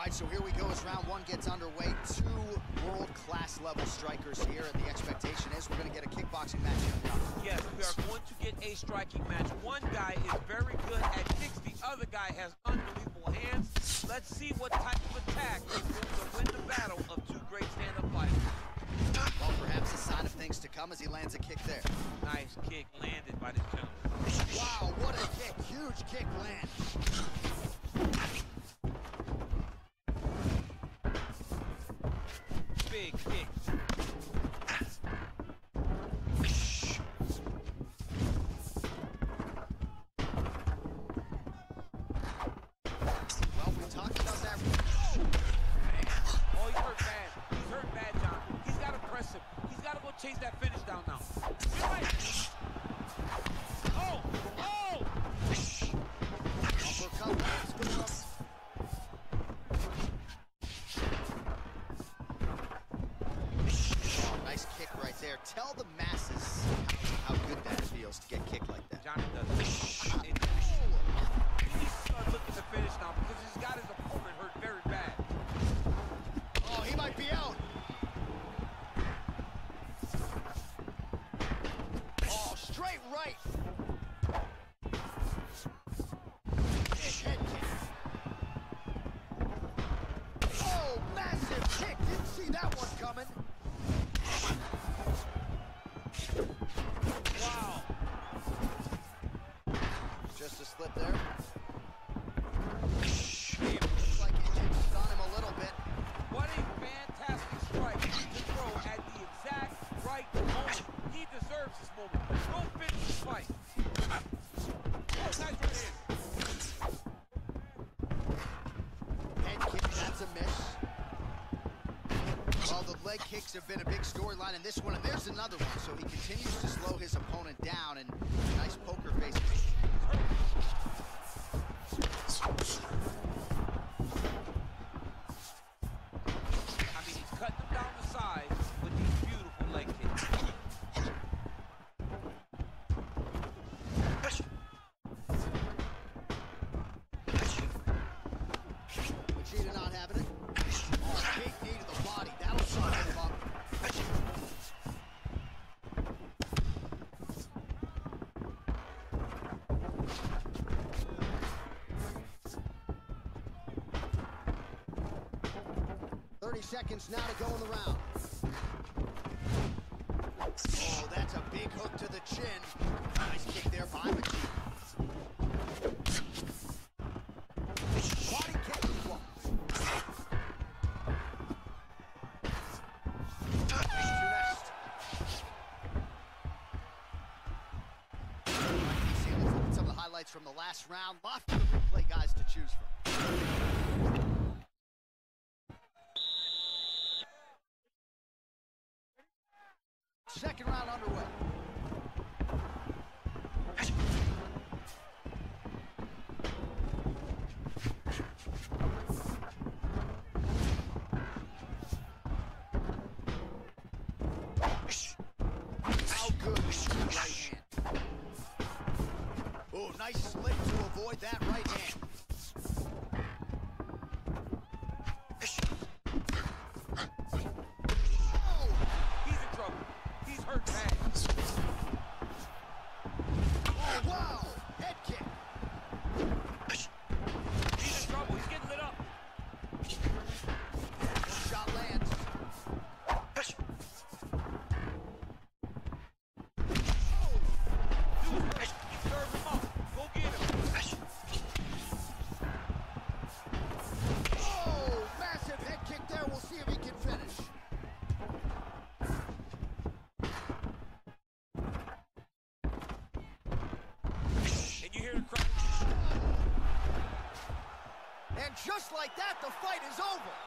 All right, so here we go as round one gets underway. Two world-class level strikers here, and the expectation is we're going to get a kickboxing match coming up. Yes, we are going to get a striking match. One guy is very good at kicks. The other guy has unbelievable hands. Let's see what type of attack is going to win the battle of two great stand-up fighters. Well, perhaps a sign of things to come as he lands a kick there. Nice kick landed by this gentleman. Wow, what a kick. Huge kick land. Big kick. Well, we talked about that. Oh, he's hurt bad. He's hurt bad, John. He's got to press him. He's got to go chase that finish down now. Get right. Oh! Oh! Uppercut. Let's go up. Oh, nice kick right there. Tell the masses how good that feels to get kicked like that. Johnny does it. He needs to start looking to finish now because he's got his opponent hurt very bad. Oh, he might be out. Oh, straight right. Big head kick. Oh, massive kick. Didn't see that one coming. Wow. Just a slip there. Looks like it did stun him a little bit. What a fantastic strike to throw at the exact right moment. He deserves this moment. Go finish this fight. Oh, nice right hand. Head kick, that's a miss. Well, the leg kicks have been a big storyline in this one, and there's another one. So he continues to slow his opponent down, and nice poker face. I mean, he's cutting them down the side with these beautiful leg kicks. Machida not having it. Oh, big knee to the body. That'll soften him up. 30 seconds now to go in the round. Oh, that's a big hook to the chin. Nice kick there by Machida. Body kick. Some of the highlights from the last round. Lots of replay guys to choose from. Second round underway. How good is the right hand? Oh, nice slip to avoid that right hand. Oh! He's in trouble. He's hurt bad. Oh, wow! Head kick. He's in trouble. He's getting lit up. One shot lands. Dude, serve him up. Go get him. Oh, massive head kick there. We'll see if he can finish. And you hear the crowd. And just like that, the fight is over.